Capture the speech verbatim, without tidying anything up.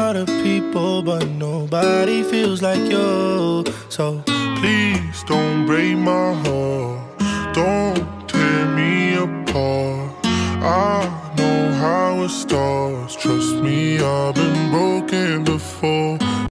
lot of people, but nobody feels like you. So please don't break my heart, don't tear me apart. I know how it starts, trust me, I've been broken before.